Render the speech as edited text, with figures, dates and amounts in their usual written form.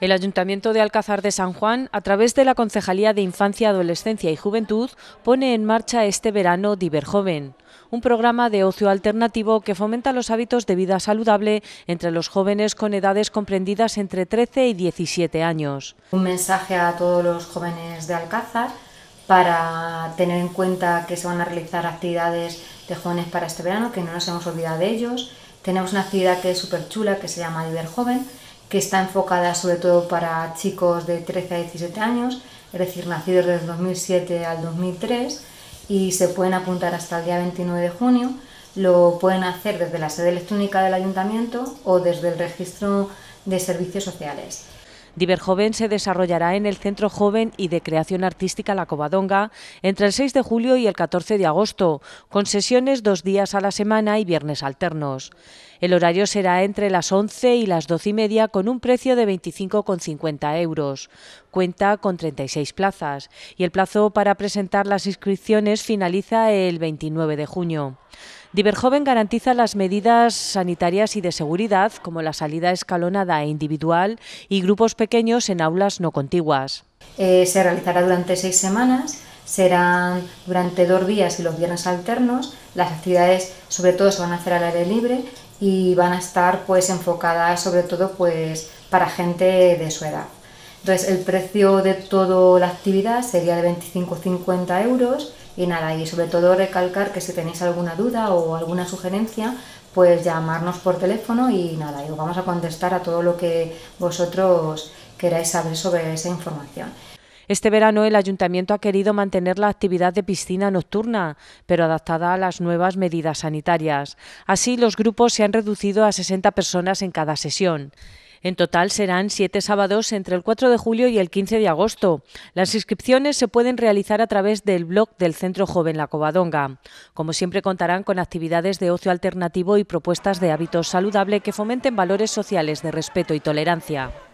El Ayuntamiento de Alcázar de San Juan, a través de la Concejalía de Infancia, Adolescencia y Juventud, pone en marcha este verano Diverjoven, un programa de ocio alternativo que fomenta los hábitos de vida saludable entre los jóvenes con edades comprendidas entre 13 y 17 años. Un mensaje a todos los jóvenes de Alcázar para tener en cuenta que se van a realizar actividades de jóvenes para este verano, que no nos hemos olvidado de ellos. Tenemos una actividad que es súper chula, que se llama Diverjoven, que está enfocada sobre todo para chicos de 13 a 17 años, es decir, nacidos desde el 2007 al 2003, y se pueden apuntar hasta el día 29 de junio. Lo pueden hacer desde la sede electrónica del Ayuntamiento o desde el registro de servicios sociales. Diverjoven se desarrollará en el Centro Joven y de Creación Artística La Covadonga entre el 6 de julio y el 14 de agosto, con sesiones 2 días a la semana y viernes alternos. El horario será entre las 11 y las 12:30 con un precio de 25,50 euros. Cuenta con 36 plazas y el plazo para presentar las inscripciones finaliza el 29 de junio. Diverjoven garantiza las medidas sanitarias y de seguridad, como la salida escalonada e individual y grupos pequeños en aulas no contiguas. Se realizará durante 6 semanas, serán durante 2 días y los viernes alternos. Las actividades sobre todo se van a hacer al aire libre y van a estar enfocadas sobre todo para gente de su edad. Entonces el precio de toda la actividad sería de 25,50 euros y nada, y sobre todo recalcar que si tenéis alguna duda o alguna sugerencia, pues llamarnos por teléfono y nada, y os vamos a contestar a todo lo que vosotros queráis saber sobre esa información. Este verano el Ayuntamiento ha querido mantener la actividad de piscina nocturna, pero adaptada a las nuevas medidas sanitarias. Así, los grupos se han reducido a 60 personas en cada sesión. En total serán 7 sábados entre el 4 de julio y el 15 de agosto. Las inscripciones se pueden realizar a través del blog del Centro Joven La Covadonga. Como siempre, contarán con actividades de ocio alternativo y propuestas de hábitos saludables que fomenten valores sociales de respeto y tolerancia.